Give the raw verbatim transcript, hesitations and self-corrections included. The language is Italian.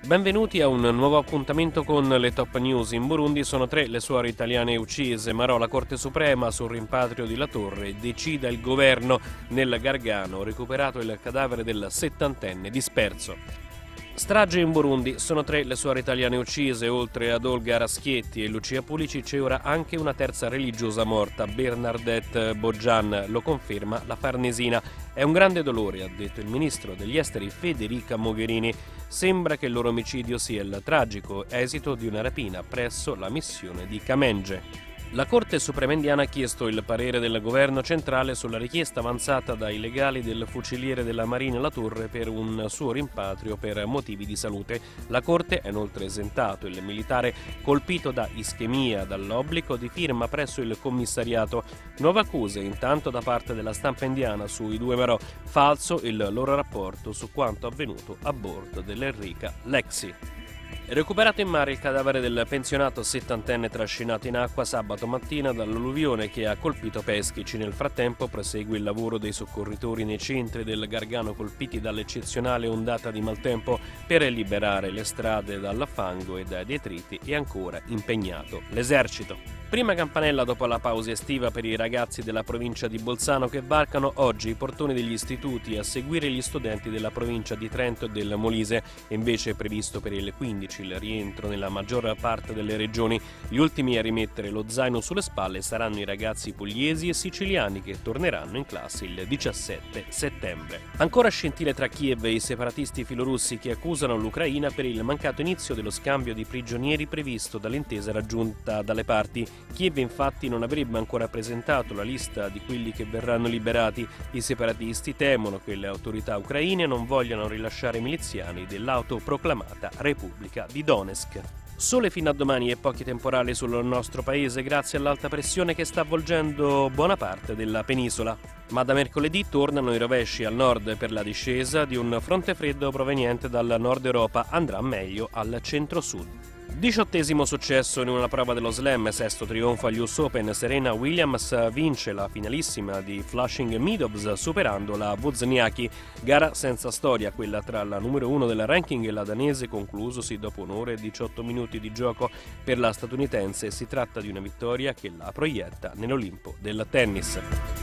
Benvenuti a un nuovo appuntamento con le top news. In Burundi sono tre le suore italiane uccise, marò la Corte Suprema sul rimpatrio di Latorre, decida il governo. Nel Gargano recuperato il cadavere del settantenne disperso. Strage in Burundi, sono tre le suore italiane uccise, oltre ad Olga Raschietti e Lucia Pulicic c'è ora anche una terza religiosa morta, Bernadette Boggian, lo conferma la Farnesina. È un grande dolore, ha detto il ministro degli esteri Federica Mogherini. Sembra che il loro omicidio sia il tragico esito di una rapina presso la missione di Kamenge. La Corte Suprema indiana ha chiesto il parere del governo centrale sulla richiesta avanzata dai legali del fuciliere della Marina Latorre per un suo rimpatrio per motivi di salute. La Corte ha inoltre esentato il militare colpito da ischemia dall'obbligo di firma presso il commissariato. Nuove accuse intanto da parte della stampa indiana sui due marò, falso il loro rapporto su quanto avvenuto a bordo dell'Enrica Lexi. Recuperato in mare il cadavere del pensionato settantenne trascinato in acqua sabato mattina dall'alluvione che ha colpito Peschici. Nel frattempo prosegue il lavoro dei soccorritori nei centri del Gargano colpiti dall'eccezionale ondata di maltempo per liberare le strade dal fango e dai detriti. È ancora impegnato l'esercito. Prima campanella dopo la pausa estiva per i ragazzi della provincia di Bolzano che varcano oggi i portoni degli istituti a seguire gli studenti della provincia di Trento e del Molise. È invece previsto per il quindici il rientro nella maggior parte delle regioni. Gli ultimi a rimettere lo zaino sulle spalle saranno i ragazzi pugliesi e siciliani che torneranno in classe il diciassette settembre. Ancora scintille tra Kiev e i separatisti filorussi che accusano l'Ucraina per il mancato inizio dello scambio di prigionieri previsto dall'intesa raggiunta dalle parti. Kiev infatti non avrebbe ancora presentato la lista di quelli che verranno liberati. I separatisti temono che le autorità ucraine non vogliano rilasciare i miliziani dell'autoproclamata Repubblica di Donetsk. Sole fino a domani e pochi temporali sul nostro paese grazie all'alta pressione che sta avvolgendo buona parte della penisola. Ma da mercoledì tornano i rovesci al nord per la discesa di un fronte freddo proveniente dal nord Europa. Andrà meglio al centro-sud. Diciottesimo successo in una prova dello slam, sesto trionfo agli U S Open. Serena Williams vince la finalissima di Flushing Meadows superando la Wozniacki. Gara senza storia, quella tra la numero uno del ranking e la danese, conclusosi dopo un'ora e diciotto minuti di gioco. Per la statunitense si tratta di una vittoria che la proietta nell'Olimpo del tennis.